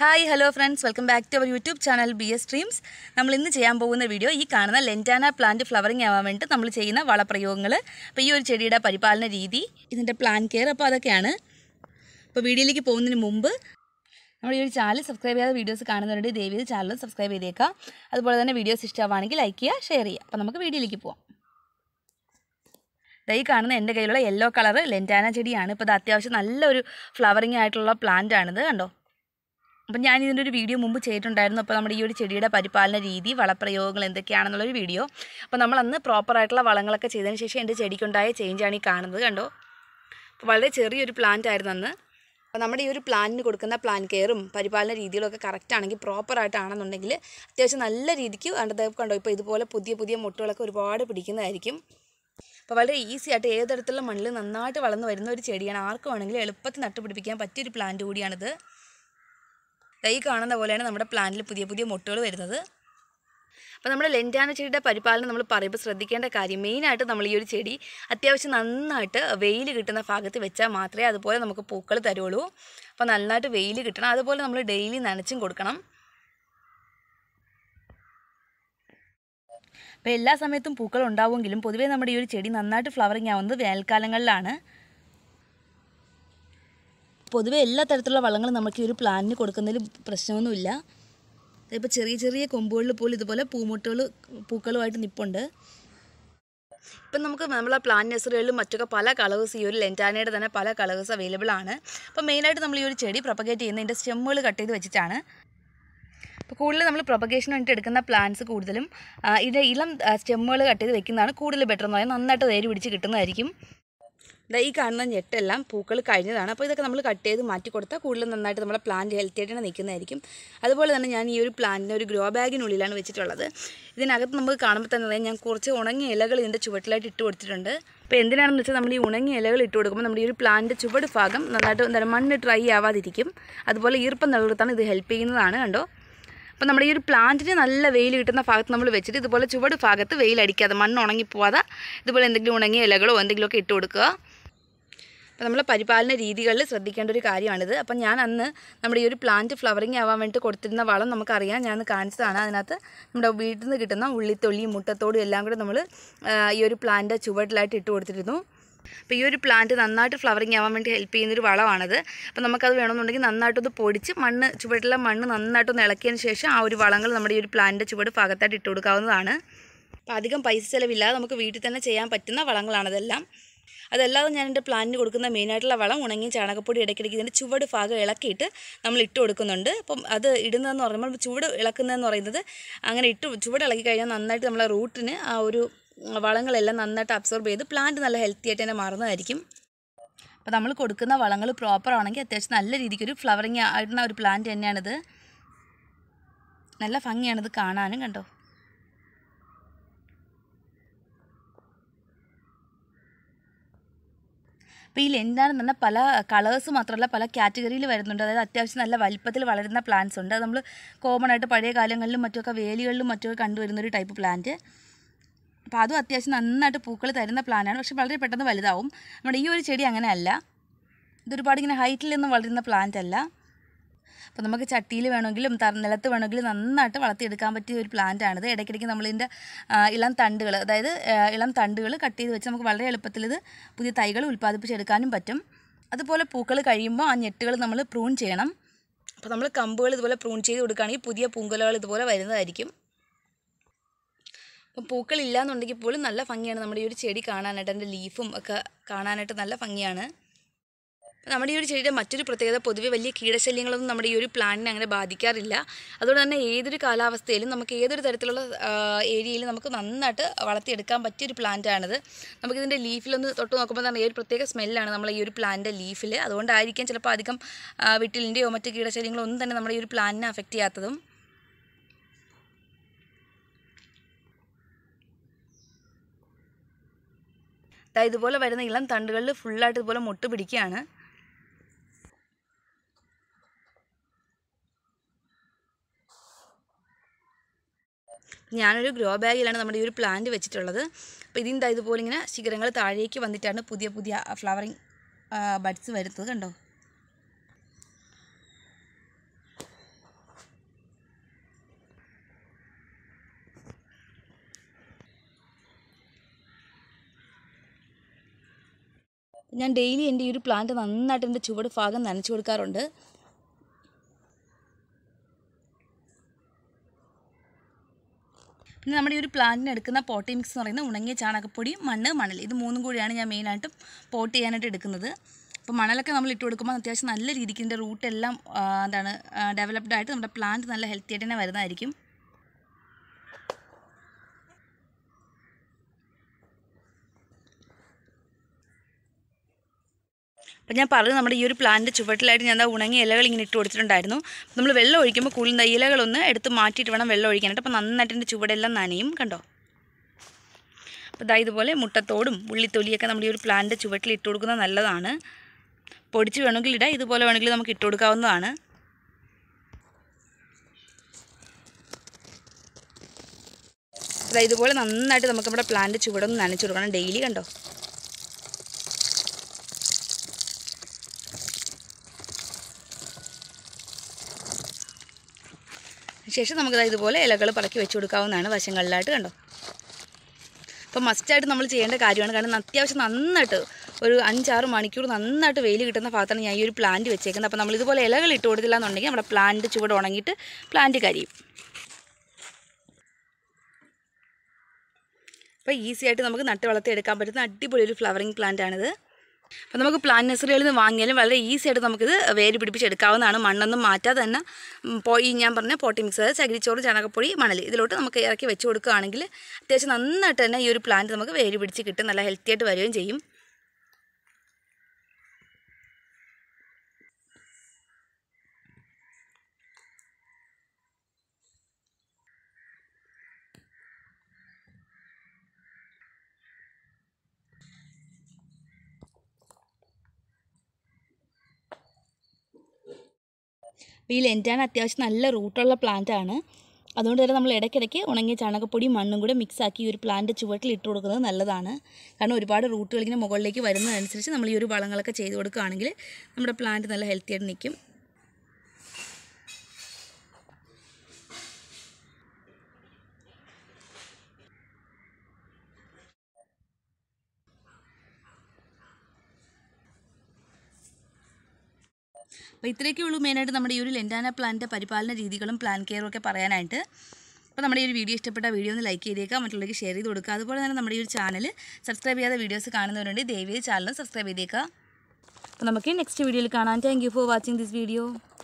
Hi, hello friends, welcome back to our YouTube channel BS Dreams. നമ്മൾ ഇന്ന് ചെയ്യാൻ പോകുന്ന വീഡിയോ ഈ കാണുന്ന ലെൻറ്റാന പ്ലാന്റ് ഫ്ലവറിംഗ് ആവാൻ വേണ്ടി നമ്മൾ ചെയ്യുന്ന വളപ്രയോഗങ്ങൾ. അപ്പോൾ ഈ ഒരു ചെടിയുടെ പരിപാലന രീതി, ഇതിന്റെ പ്ലാന്റ് കെയർ അപ്പോൾ അതൊക്കെയാണ്. അപ്പോൾ വീഡിയോയിലേക്ക് പോകുന്നതിന് മുമ്പ് നമ്മൾ ഈ ഒരു ചാനൽ സബ്സ്ക്രൈബ് ചെയ്യാത്ത വീഡിയോസ് കാണുന്നവരുടെ ദയവായി ചാനൽ സബ്സ്ക്രൈബ് ചെയ്തേക്കുക. അതുപോലെ തന്നെ വീഡിയോസ് ഇഷ്ടമാണെങ്കിൽ ലൈക്ക് ചെയ്യുക, ഷെയർ ചെയ്യുക. അപ്പോൾ നമുക്ക് വീഡിയോയിലേക്ക് പോകാം. ഈ കാണുന്ന എൻ്റെ കയ്യിലുള്ള യെല്ലോ കളർ ലെൻറ്റാന ചെടിയാണ്. ഇപ്പോൾ ഇത് അത്യാവശ്യം നല്ലൊരു ഫ്ലവറിംഗ് ആയിട്ടുള്ള പ്ലാന്റ് ആണിത്, കണ്ടോ. അപ്പം ഞാൻ ഇതിൻ്റെ ഒരു വീഡിയോ മുമ്പ് ചെയ്തിട്ടുണ്ടായിരുന്നു. അപ്പോൾ നമ്മുടെ ഈ ഒരു ചെടിയുടെ പരിപാലന രീതി, വളപ്രയോഗങ്ങൾ എന്തൊക്കെയാണെന്നുള്ളൊരു വീഡിയോ. അപ്പോൾ നമ്മളന്ന് പ്രോപ്പറായിട്ടുള്ള വളങ്ങളൊക്കെ ചെയ്തതിന് ശേഷം എൻ്റെ ചെടിക്കുണ്ടായ ചേഞ്ചാണ് ഈ കാണുന്നത്, കണ്ടോ. അപ്പോൾ വളരെ ചെറിയൊരു പ്ലാന്റ് ആയിരുന്നു അന്ന്. അപ്പോൾ നമ്മുടെ ഈ ഒരു പ്ലാന്റിന് കൊടുക്കുന്ന പ്ലാന്റ് കെയറും പരിപാലന രീതികളൊക്കെ കറക്റ്റ് ആണെങ്കിൽ, പ്രോപ്പറായിട്ടാണെന്നുണ്ടെങ്കിൽ അത്യാവശ്യം നല്ല രീതിക്ക് കണ്ടോ. ഇപ്പോൾ ഇതുപോലെ പുതിയ പുതിയ മുട്ടുകളൊക്കെ ഒരുപാട് പിടിക്കുന്നതായിരിക്കും. അപ്പോൾ വളരെ ഈസി ആയിട്ട് ഏതെടുത്തുള്ള മണ്ണിൽ നന്നായിട്ട് വളർന്നു വരുന്ന ഒരു ചെടിയാണ്. ആർക്കും വേണമെങ്കിലും എളുപ്പത്തിൽ നട്ടുപിടിപ്പിക്കാൻ പറ്റിയൊരു പ്ലാന്റ് കൂടിയാണിത്. ഈ കാണുന്ന പോലെയാണ് നമ്മുടെ പ്ലാന്റിൽ പുതിയ പുതിയ മുട്ടുകൾ വരുന്നത്. അപ്പോൾ നമ്മുടെ ലെൻറ്റാന ചെടിയുടെ പരിപാലനം നമ്മൾ പറയുമ്പോൾ ശ്രദ്ധിക്കേണ്ട കാര്യം, മെയിനായിട്ട് നമ്മൾ ഈ ഒരു ചെടി അത്യാവശ്യം നന്നായിട്ട് വെയിൽ കിട്ടുന്ന ഭാഗത്ത് വെച്ചാൽ മാത്രമേ അതുപോലെ നമുക്ക് പൂക്കൾ തരുള്ളൂ. അപ്പോൾ നന്നായിട്ട് വെയിൽ കിട്ടണം. അതുപോലെ നമ്മൾ ഡെയിലി നനച്ചും കൊടുക്കണം. അപ്പോൾ എല്ലാ സമയത്തും പൂക്കൾ ഉണ്ടാവുമെങ്കിലും പൊതുവേ നമ്മുടെ ഈ ഒരു ചെടി നന്നായിട്ട് ഫ്ലവറിങ് ആവുന്നത് വേനൽക്കാലങ്ങളിലാണ്. പൊതുവെ എല്ലാ തരത്തിലുള്ള വളങ്ങളും നമുക്ക് ഈ ഒരു പ്ലാന്റിന് കൊടുക്കുന്നതിൽ പ്രശ്നമൊന്നുമില്ല. ഇപ്പോൾ ചെറിയ ചെറിയ കൊമ്പുകളിൽ പോലും ഇതുപോലെ പൂക്കളുമായിട്ട് നിൽപ്പുണ്ട്. ഇപ്പം നമുക്ക് നമ്മളെ പ്ലാന്റ് നഴ്സറികളിലും മറ്റൊക്കെ പല കളേഴ്സ്, ഈ ഒരു ലെൻറ്റാനയുടെ തന്നെ പല കളേഴ്സ് അവൈലബിൾ ആണ്. അപ്പോൾ മെയിനായിട്ട് നമ്മൾ ഈ ഒരു ചെടി പ്രൊപ്പഗേറ്റ് ചെയ്യുന്ന ഇതിൻ്റെ സ്റ്റെമ്മുകൾ കട്ട് ചെയ്ത് വെച്ചിട്ടാണ്. അപ്പോൾ കൂടുതൽ നമ്മൾ പ്രൊപ്പഗേഷന് വേണ്ടിയിട്ട് എടുക്കുന്ന പ്ലാന്റ്സ് കൂടുതലും ഇതിൻ്റെ ഇളം സ്റ്റെമ്മുകൾ കട്ട് ചെയ്ത് വെക്കുന്നതാണ് കൂടുതൽ ബെറ്റർ എന്ന് പറയുന്നത്. നന്നായിട്ട് വേര് പിടിച്ച് കിട്ടുന്നതായിരിക്കും. ഈ കാണുന്ന ഞെട്ടെല്ലാം പൂക്കൾ കഴിഞ്ഞതാണ്. അപ്പോൾ ഇതൊക്കെ നമ്മൾ കട്ട് ചെയ്ത് മാറ്റി കൊടുത്താൽ കൂടുതൽ നന്നായിട്ട് നമ്മുടെ പ്ലാന്റ് ഹെൽത്തി ആയിട്ട് നിൽക്കുന്നതായിരിക്കും. അതുപോലെ തന്നെ ഞാൻ ഈ ഒരു പ്ലാന്റിനെ ഒരു ഗ്രോ ബാഗിനുള്ളിലാണ് വെച്ചിട്ടുള്ളത്. ഇതിനകത്ത് നമുക്ക് കാണുമ്പോൾ തന്നെ അറിയാം, ഞാൻ കുറച്ച് ഉണങ്ങിയ ഇലകൾ ഇതിൻ്റെ ചുവട്ടിലായിട്ട് ഇട്ട് കൊടുത്തിട്ടുണ്ട്. അപ്പോൾ എന്തിനാണെന്ന് വെച്ചാൽ നമ്മൾ ഈ ഉണങ്ങിയ ഇലകൾ ഇട്ട് കൊടുക്കുമ്പോൾ നമ്മുടെ ഈ ഒരു പ്ലാന്റ് ചുവട് ഭാഗം നന്നായിട്ട് മണ്ണ് ഡ്രൈ ആവാതിരിക്കും. അതുപോലെ ഈർപ്പം നിലനിർത്താൻ ഇത് ഹെൽപ്പ് ചെയ്യുന്നതാണ്, കണ്ടോ. അപ്പോൾ നമ്മുടെ ഈ ഒരു പ്ലാന്റിന് നല്ല വെയിൽ കിട്ടുന്ന ഭാഗത്ത് നമ്മൾ വെച്ചിട്ട് ഇതുപോലെ ചുവട് ഭാഗത്ത് വെയിൽ അടിക്കാതെ, മണ്ണ് ഉണങ്ങിപ്പോവാതെ ഇതുപോലെ എന്തെങ്കിലും ഉണങ്ങിയ ഇലകളോ എന്തെങ്കിലുമൊക്കെ ഇട്ട് കൊടുക്കുക. അപ്പോൾ നമ്മൾ പരിപാലന രീതികളിൽ ശ്രദ്ധിക്കേണ്ട ഒരു കാര്യമാണിത്. അപ്പം ഞാൻ അന്ന് നമ്മുടെ ഈ ഒരു പ്ലാന്റ് ഫ്ലവറിങ് ആവാൻ വേണ്ടി കൊടുത്തിരുന്ന വളം നമുക്കറിയാം, ഞാൻ കാണിച്ചതാണ്. അതിനകത്ത് നമ്മുടെ വീട്ടിൽ നിന്ന് കിട്ടുന്ന ഉള്ളിത്തൊള്ളിയും മുട്ടത്തോടും എല്ലാം കൂടെ നമ്മൾ ഈ ഒരു പ്ലാന്റ് ചുവട്ടിലായിട്ട് ഇട്ട് കൊടുത്തിരുന്നു. അപ്പോൾ ഈ ഒരു പ്ലാന്റ് നന്നായിട്ട് ഫ്ലവറിങ് ആവാൻ വേണ്ടി ഹെൽപ്പ് ചെയ്യുന്നൊരു വളമാണത്. അപ്പോൾ നമുക്കത് വേണമെന്നുണ്ടെങ്കിൽ നന്നായിട്ടൊന്ന് പൊടിച്ച് ചുവട്ടിലെ മണ്ണ് നന്നായിട്ടൊന്ന് ഇളക്കിയതിന് ശേഷം ആ ഒരു വളങ്ങൾ നമ്മുടെ ഈ ഒരു പ്ലാന്റിൻ്റെ ചുവട് ഭാഗത്തായിട്ട് ഇട്ട് കൊടുക്കാവുന്നതാണ്. അപ്പോൾ അധികം പൈസ ചിലവില്ലാതെ നമുക്ക് വീട്ടിൽ തന്നെ ചെയ്യാൻ പറ്റുന്ന വളങ്ങളാണതെല്ലാം. അതല്ലാതെ ഞാൻ എൻ്റെ പ്ലാന്റിന് കൊടുക്കുന്ന മെയിനായിട്ടുള്ള വളം ഉണങ്ങിയ ചാണകപ്പൊടി ഇടയ്ക്കിടയ്ക്ക് ഇതിൻ്റെ ചുവട് ഭാഗം ഇളക്കിയിട്ട് നമ്മൾ ഇട്ട് കൊടുക്കുന്നുണ്ട്. അപ്പം അത് ഇടുന്നതെന്ന് പറയുമ്പോൾ ചുവട് ഇളക്കുന്നതെന്ന് പറയുന്നത്, അങ്ങനെ ചുവട് ഇളക്കി കഴിഞ്ഞാൽ നന്നായിട്ട് നമ്മളെ റൂട്ടിന് ആ ഒരു വളങ്ങളെല്ലാം നന്നായിട്ട് അബ്സോർബ് ചെയ്ത് പ്ലാന്റ് നല്ല ഹെൽത്തി ആയിട്ട് തന്നെ മാറുന്നതായിരിക്കും. അപ്പോൾ നമ്മൾ കൊടുക്കുന്ന വളങ്ങൾ പ്രോപ്പർ ആണെങ്കിൽ അത്യാവശ്യം നല്ല രീതിക്കൊരു ഫ്ലവറിങ് ആയിരുന്ന ഒരു പ്ലാന്റ് തന്നെയാണിത്. നല്ല ഭംഗിയാണിത് കാണാനും, കണ്ടോ. അപ്പോൾ ഈ ലെൻറ്റാന തന്നെ പല കളേഴ്സ് മാത്രമല്ല പല കാറ്റഗറിയിൽ വരുന്നുണ്ട്. അതായത് അത്യാവശ്യം നല്ല വലിപ്പത്തിൽ വളരുന്ന പ്ലാന്റ്സ് ഉണ്ട്. അത് നമ്മൾ കോമൺ ആയിട്ട് പഴയ കാലങ്ങളിലും മറ്റൊക്കെ വേലികളിലും മറ്റൊക്കെ കണ്ടുവരുന്നൊരു ടൈപ്പ് പ്ലാന്റ്. അപ്പോൾ അതും അത്യാവശ്യം നന്നായിട്ട് പൂക്കൾ തരുന്ന പ്ലാന്റാണ്. പക്ഷേ വളരെ പെട്ടെന്ന് വലുതാവും. നമ്മുടെ ഈ ഒരു ചെടി അങ്ങനെയല്ല, ഇതൊരുപാട് ഇങ്ങനെ ഹൈറ്റിലൊന്നും വളരുന്ന പ്ലാന്റ് അല്ല. അപ്പോൾ നമുക്ക് ചട്ടിയിൽ വേണമെങ്കിലും നിലത്ത് വേണമെങ്കിലും നന്നായിട്ട് വളർത്തിയെടുക്കാൻ പറ്റിയ ഒരു പ്ലാന്റാണിത്. ഇടയ്ക്കിടയ്ക്ക് നമ്മളിതിൻ്റെ ഇളം തണ്ടുകൾ കട്ട് ചെയ്ത് വെച്ച് നമുക്ക് വളരെ എളുപ്പത്തിൽ ഇത് പുതിയ തൈകൾ ഉൽപ്പാദിപ്പിച്ചെടുക്കാനും പറ്റും. അതുപോലെ പൂക്കൾ കഴിയുമ്പോൾ ആ ഞെട്ടുകൾ നമ്മൾ പ്രൂൺ ചെയ്യണം. അപ്പോൾ നമ്മൾ കമ്പുകൾ ഇതുപോലെ പ്രൂൺ ചെയ്ത് കൊടുക്കുകയാണെങ്കിൽ പുതിയ പൂങ്കുലകൾ ഇതുപോലെ വരുന്നതായിരിക്കും. അപ്പം പൂക്കളില്ല എന്നുണ്ടെങ്കിൽ പോലും നല്ല ഭംഗിയാണ് നമ്മുടെ ഈ ഒരു ചെടി കാണാനായിട്ട്. അതിൻ്റെ ലീഫും ഒക്കെ കാണാനായിട്ട് നല്ല ഭംഗിയാണ്. നമ്മുടെ ഈ ഒരു ചെടിയുടെ മറ്റൊരു പ്രത്യേകത, പൊതുവെ വലിയ കീടശല്യങ്ങളൊന്നും നമ്മുടെ ഈ ഒരു പ്ലാന്റിനെ അങ്ങനെ ബാധിക്കാറില്ല. അതുകൊണ്ട് തന്നെ ഏതൊരു കാലാവസ്ഥയിലും നമുക്ക് ഏതൊരു തരത്തിലുള്ള ഏരിയയിലും നമുക്ക് നന്നായിട്ട് വളർത്തിയെടുക്കാൻ പറ്റിയൊരു പ്ലാന്റാണിത്. നമുക്കിതിൻ്റെ ലീഫിലൊന്ന് തൊട്ട് നോക്കുമ്പോൾ തന്നെ ഒരു പ്രത്യേക സ്മെല്ലാണ് നമ്മൾ ഈ ഒരു പ്ലാന്റിൻ്റെ ലീഫിൽ. അതുകൊണ്ടായിരിക്കും ചിലപ്പോൾ അധികം വിട്ടിലിൻ്റെയോ മറ്റ് കീടശല്യങ്ങളോ ഒന്നും തന്നെ നമ്മുടെ ഈ ഒരു പ്ലാന്റിനെ അഫക്റ്റ് ചെയ്യാത്തതും. ഇതുപോലെ വരുന്ന ഇളം തണ്ടുകളിൽ ഫുള്ളായിട്ട് ഇതുപോലെ മുട്ട് പിടിക്കുകയാണ്. ഞാനൊരു ഗ്രോ ബാഗിലാണ് നമ്മുടെ ഈ ഒരു പ്ലാന്റ് വെച്ചിട്ടുള്ളത്. അപ്പോൾ ഇതിൻ്റെ ഇതുപോലെ ഇങ്ങനെ ശിഖരങ്ങൾ താഴേക്ക് വന്നിട്ടാണ് പുതിയ പുതിയ ഫ്ലവറിങ് ബഡ്സ് വരുന്നത്, കണ്ടോ. ഞാൻ ഡെയിലി എൻ്റെ ഈ ഒരു പ്ലാന്റ് നന്നായിട്ട് എൻ്റെ ചുവട് ഭാഗം നനച്ചു കൊടുക്കാറുണ്ട്. പിന്നെ നമ്മുടെ ഈ ഒരു പ്ലാന്റിന് എടുക്കുന്ന പോട്ടി മിക്സ് എന്ന് പറയുന്നത് ഉണങ്ങിയ ചാണകപ്പൊടി, മണ്ണ്, മണൽ, ഇത് 3 കൂടിയാണ് ഞാൻ മെയിനായിട്ടും പോട്ട് ചെയ്യാനായിട്ട് എടുക്കുന്നത്. അപ്പോൾ മണലൊക്കെ നമ്മൾ ഇട്ട് കൊടുക്കുമ്പോൾ അത്യാവശ്യം നല്ല രീതിക്ക് ഇതിൻ്റെ റൂട്ടെല്ലാം ഡെവലപ്ഡ് ആയിട്ട് നമ്മുടെ പ്ലാന്റ് നല്ല ഹെൽത്തി ആയിട്ട് തന്നെ വരുന്നതായിരിക്കും. അപ്പോൾ ഞാൻ പറഞ്ഞു നമ്മുടെ ഈ ഒരു പ്ലാന്റ് ചുവട്ടിലായിട്ട് ഞാൻ ഉണങ്ങിയ ഇലകൾ ഇങ്ങനെ ഇട്ട് കൊടുത്തിട്ടുണ്ടായിരുന്നു. നമ്മൾ വെള്ളം ഒഴിക്കുമ്പോൾ കൂടുതൽ ഇലകളൊന്ന് എടുത്ത് മാറ്റിയിട്ട് വേണം വെള്ളം ഒഴിക്കാനായിട്ട്. അപ്പോൾ നന്നായിട്ട് എൻ്റെ ചുവടെല്ലാം നനയും, കണ്ടോ. അപ്പോൾ ഇതുപോലെ മുട്ടത്തോടും ഉള്ളിത്തൊലിയൊക്കെ നമ്മുടെ ഈ ഒരു പ്ലാന്റ് ചുവട്ടിൽ ഇട്ട് കൊടുക്കുന്നത് നല്ലതാണ്. പൊടിച്ച് വേണമെങ്കിൽ ഇടാം, ഇതുപോലെ വേണമെങ്കിൽ നമുക്ക് ഇട്ട് കൊടുക്കാവുന്നതാണ്. ഇതുപോലെ നന്നായിട്ട് നമുക്ക് നമ്മുടെ പ്ലാന്റ് ചുവടൊന്ന് നനച്ചു കൊടുക്കണം ഡെയിലി, കണ്ടോ. ശേഷം നമുക്ക് ഇതുപോലെ ഇലകൾ പറക്കി വെച്ച് കൊടുക്കാവുന്നതാണ് വശങ്ങളിലായിട്ട്, കണ്ടോ. അപ്പോൾ മസ്റ്റായിട്ട് നമ്മൾ ചെയ്യേണ്ട കാര്യമാണ്. കാരണം അത്യാവശ്യം നന്നായിട്ട് ഒരു 5-6 മണിക്കൂർ നന്നായിട്ട് വെയിൽ കിട്ടുന്ന ഭാഗത്താണ് ഞാൻ ഈ ഒരു പ്ലാന്റ് വെച്ചേക്കുന്നത്. അപ്പോൾ നമ്മൾ ഇതുപോലെ ഇലകൾ ഇട്ട് കൊടുത്തില്ല എന്നുണ്ടെങ്കിൽ നമ്മുടെ പ്ലാന്റ് ചുവട് ഉണങ്ങിയിട്ട് പ്ലാന്റ് കരിയും. അപ്പോൾ ഈസി ആയിട്ട് നമുക്ക് നട്ട് വളർത്തി എടുക്കാൻ പറ്റുന്ന അടിപൊളി ഒരു ഫ്ലവറിങ് പ്ലാന്റാണിത്. അപ്പോൾ നമുക്ക് പ്ലാന്റ് നഴ്സറികളിൽ നിന്ന് വാങ്ങിയാലും വളരെ ഈസി ആയിട്ട് നമുക്കിത് വേര് പിടിപ്പിച്ചെടുക്കാവുന്നതാണ്. മണ്ണൊന്നും മാറ്റാതെ തന്നെ ഈ ഞാൻ പറഞ്ഞ പോട്ടി മിക്സ്, അതായത് ചകിരിച്ചോറ്, ചാണകപ്പൊടി, മണൽ, ഇതിലോട്ട് നമുക്ക് ഇറക്കി വെച്ച് കൊടുക്കുകയാണെങ്കിൽ അത്യാവശ്യം നന്നായിട്ട് തന്നെ ഈ ഒരു പ്ലാന്റ് നമുക്ക് വേര് പിടിച്ച് കിട്ടും, നല്ല ഹെൽത്തി ആയിട്ട് വരികയും ചെയ്യും. അപ്പോൾ ഈ ലെൻറ്റാന അത്യാവശ്യം നല്ല റൂട്ടുള്ള പ്ലാന്റാണ്. അതുകൊണ്ട് തന്നെ നമ്മൾ ഇടയ്ക്കിടയ്ക്ക് ഉണങ്ങിയ ചാണകപ്പൊടിയും മണ്ണും കൂടെ മിക്സാക്കി ഈ ഒരു പ്ലാന്റ് ചുവട്ടിൽ ഇട്ട് കൊടുക്കുന്നത് നല്ലതാണ്. കാരണം ഒരുപാട് റൂട്ടുകൾ ഇങ്ങനെ മുകളിലേക്ക് വരുന്നതനുസരിച്ച് നമ്മൾ ഈ ഒരു വളങ്ങളൊക്കെ ചെയ്ത് കൊടുക്കുകയാണെങ്കിൽ നമ്മുടെ പ്ലാന്റ് നല്ല ഹെൽത്തി ആയിട്ട് നിൽക്കും. അപ്പോൾ ഇത്രയൊക്കെ ഉള്ളൂ മെയിനായിട്ട് നമ്മുടെ ഈ ഒരു ലെൻറ്റാന പ്ലാന്റിൻ്റെ പരിപാലന രീതികളും പ്ലാന്റ് കെയറും ഒക്കെ പറയാനായിട്ട്. അപ്പോൾ നമ്മുടെ ഈ ഒരു വീഡിയോ ഇഷ്ടപ്പെട്ട വീഡിയോ ഒന്ന് ലൈക്ക് ചെയ്തേക്കുക, മറ്റുള്ളവർക്ക് ഷെയർ ചെയ്ത് കൊടുക്കുക. അതുപോലെ തന്നെ നമ്മുടെ ഈ ഒരു ചാനൽ സബ്സ്ക്രൈബ് ചെയ്യാതെ വീഡിയോസ് കാണുന്നവരുണ്ട്, ദയവായി ചാനൽ സബ്സ്ക്രൈബ് ചെയ്തേക്കുക. അപ്പോൾ നമുക്ക് നെക്സ്റ്റ് വീഡിയോയിൽ കാണാം. Thank you for watching this video.